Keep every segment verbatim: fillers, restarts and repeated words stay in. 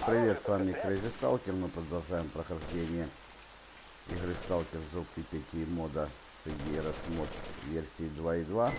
привет, с вами Crazy Stalker. Мы продолжаем прохождение игры Stalker Зов Припяти мода с Герас мод версии два и два.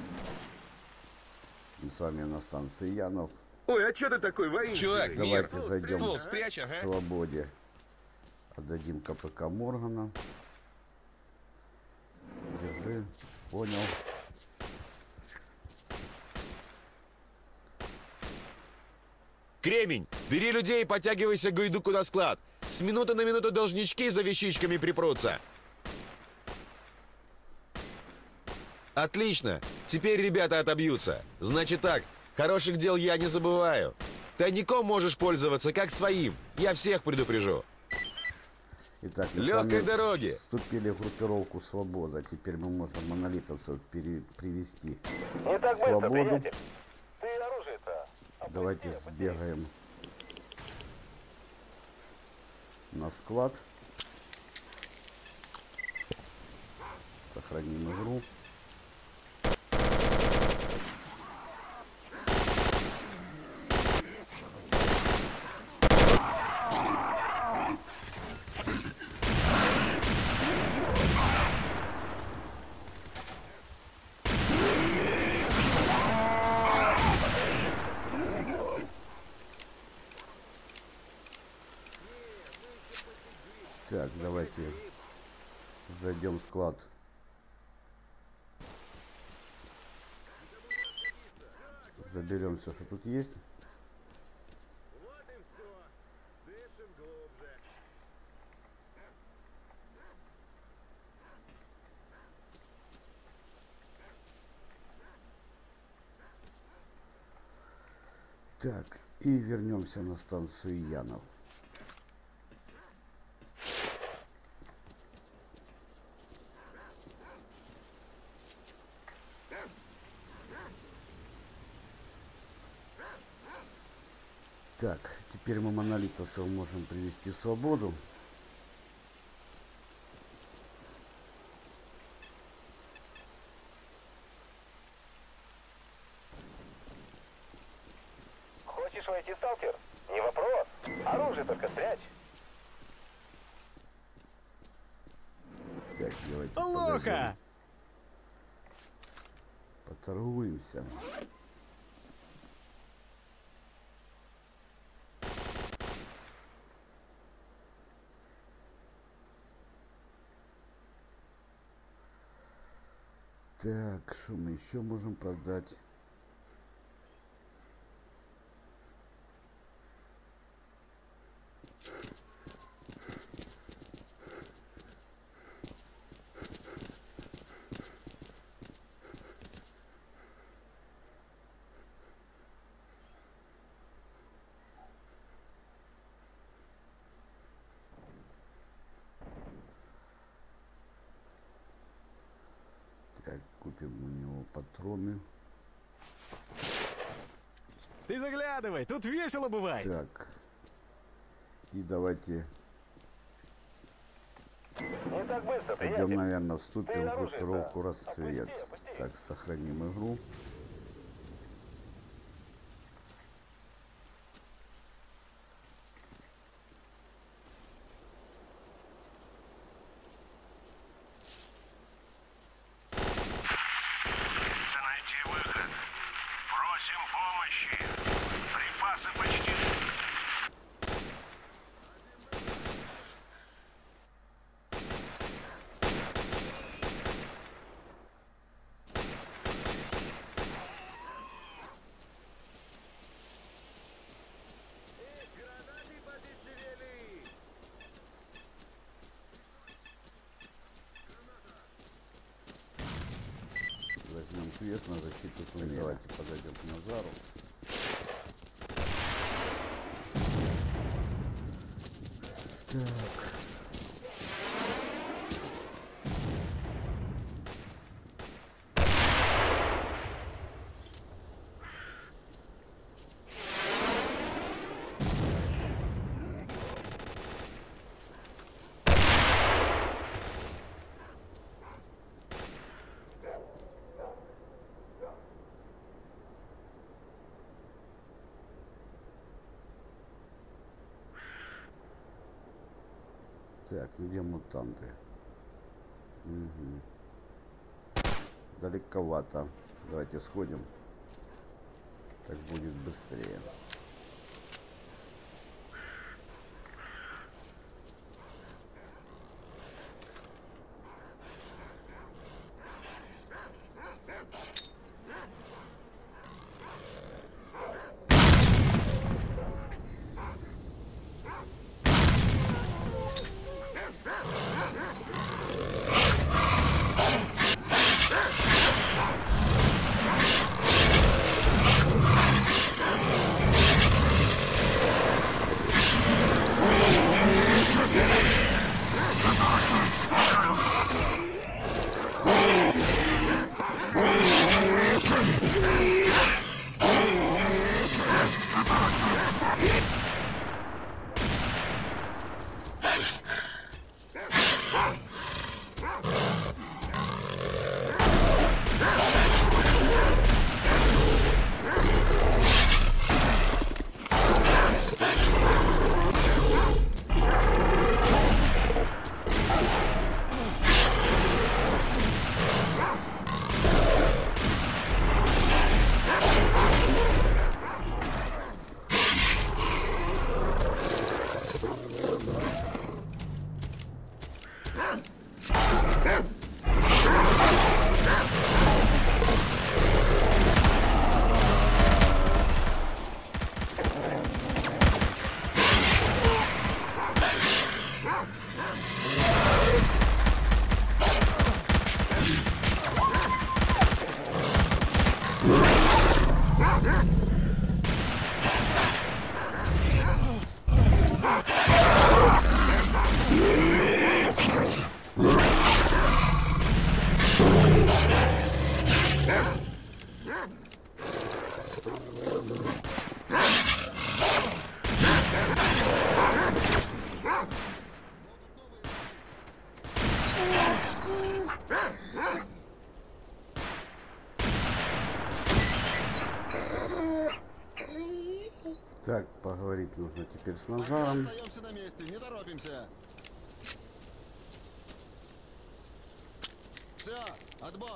Мы с вами на станции Янов. Ой, а что ты такой воинственный? Чувак, Давайте мир. зайдем Ствол спрячь, к ага. свободе. Отдадим КПК Моргана. Держи, понял. Кремень, бери людей и подтягивайся к Гайдуку на склад. С минуты на минуту должнички за вещичками припрутся. Отлично. Теперь ребята отобьются. Значит так, хороших дел я не забываю. Тайником можешь пользоваться как своим. Я всех предупрежу. Итак, мы Легкой с вами дороги. вступили в группировку Свобода. Теперь мы можем монолитовцев пере привести Не так в свободу. быстро, приятель. Ты оружие-то. Давайте сбегаем на склад. Сохраним игру. Так, давайте зайдем в склад. Заберем все, что тут есть. Так, и вернемся на станцию Янов. Так, теперь мы монолитовцев можем привести в свободу. Хочешь войти, сталкер? Не вопрос. Оружие только спрячь. Так, давайте Лоха! подойдем. Поторгуемся. Так, что мы еще можем продать? Так, купим у него патроны. Ты заглядывай, тут весело бывает. Так. И давайте Не так быстро, пойдем, приятель. наверное, вступим Ты в оружие-то группировку Рассвет. опусти, опусти. Так, сохраним игру. Найти выход. Просим помощи. Припасы почти. Возьмем квест на защиту туннеля. Давайте подойдем к Назару. Так. Так, ну где мутанты? Угу. Далековато. Давайте сходим. Так будет быстрее. Так, поговорить нужно теперь с Назаром. Остаемся на месте, не торопимся. Все, отбой.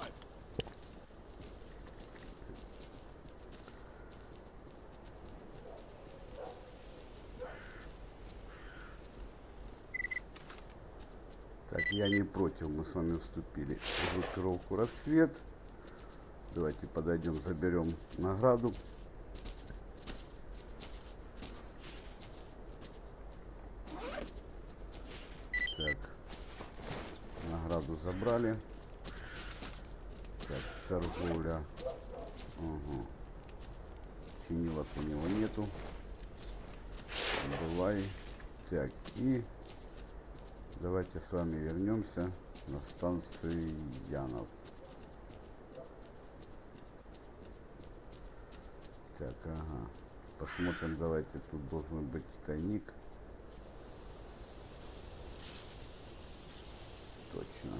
Так, я не против, мы с вами вступили в группировку «Рассвет». Давайте подойдем, заберем награду. Так, награду забрали. Так, торговля. Угу. Чинилок у него нету. Бывай. Так, и давайте с вами вернемся на станцию Янов. Так, ага. Посмотрим, давайте, тут должен быть тайник. Точно.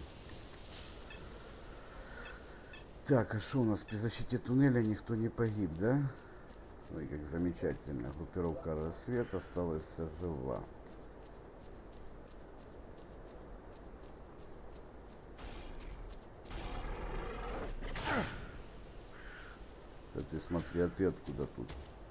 Так, а что у нас при защите туннеля никто не погиб, да? Ой, как замечательно. Группировка «Рассвет» осталась жива. Да ты смотри, а ты откуда тут?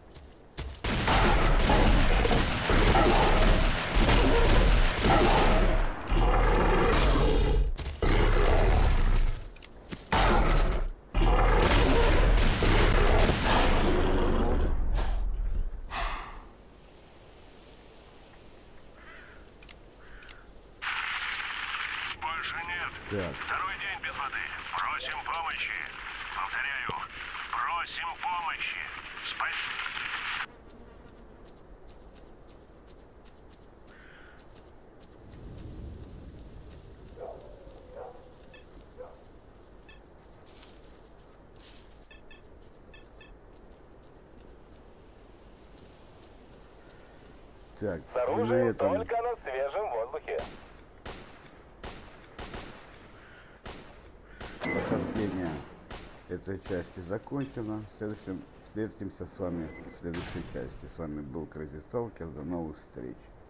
Больше нет. Так. Второй день без воды. Просим помощи. Повторяю, просим помощи. Спасибо. Так, С и на оружием этом только на свежем воздухе. прохождение этой части закончено. В следующем встретимся с вами в следующей части. С вами был Crazy Stalker. До новых встреч.